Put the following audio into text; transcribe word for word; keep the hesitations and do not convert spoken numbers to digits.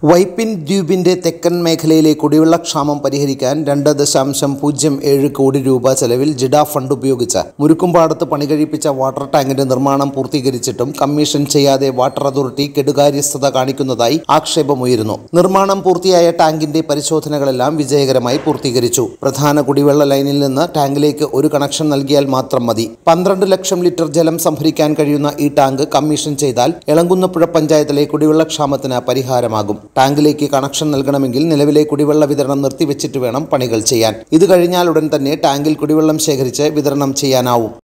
വൈപ്പിൻ ദ്വീപിന്റെ തെക്കൻ മേഖലയിലെ കുടിവെള്ളക്ഷാമം പരിഹരിക്കാൻ രണ്ട് ദശാംശം പൂജ്യം ഏഴ് കോടി രൂപ ചെലവിൽ ജിഡ ഫണ്ട് ഉപയോഗിച്ച് മുരുക്കുംപാടത്ത് പണികഴിപ്പിച്ച വാട്ടർ ടാങ്കിന്റെ നിർമ്മാണം പൂർത്തീകരിച്ചിട്ടും കമ്മീഷൻ ചെയ്യാതെ വാട്ടർ അതോറിറ്റി കെടുകാര്യസ്ഥത കാണിക്കുന്നതായി ആക്ഷേപമുയരുന്നു. നിർമ്മാണം പൂർത്തിയായ ടാങ്കിന്റെ പരിശോധനകളെല്ലാം വിജയകരമായി പൂർത്തീകരിച്ചു. പ്രധാന കുടിവെള്ള ലൈനിൽ നിന്ന് ടാങ്കിലേക്ക് ഒരു കണക്ഷൻ നൽകിയാൽ മാത്രം മതി. പന്ത്രണ്ട് ലക്ഷം ലിറ്റർ ജലം സംഭരിക്കാൻ കഴിയുന്ന ഈ ടാങ്ക് കമ്മീഷൻ ചെയ്താൽ എളങ്കുന്നപ്പുഴ പഞ്ചായത്തിലെ കുടിവെള്ളക്ഷാമത്തിന് പരിഹാരമാകും. ടാങ്കിലേക്ക് കണക്ഷൻ നൽകണമെങ്കിൽ നിലവിലെ കുടിവെള്ള വിതരണം നിർത്തിവെച്ചിട്ട് വേണം പണികൾ ചെയ്യാൻ. ഇത് കഴിഞ്ഞാൽ ഉടൻ തന്നെ ടാങ്കിൽ കുടിവെള്ളം ശേഖരിച്ച് വിതരണം ചെയ്യാനാവും.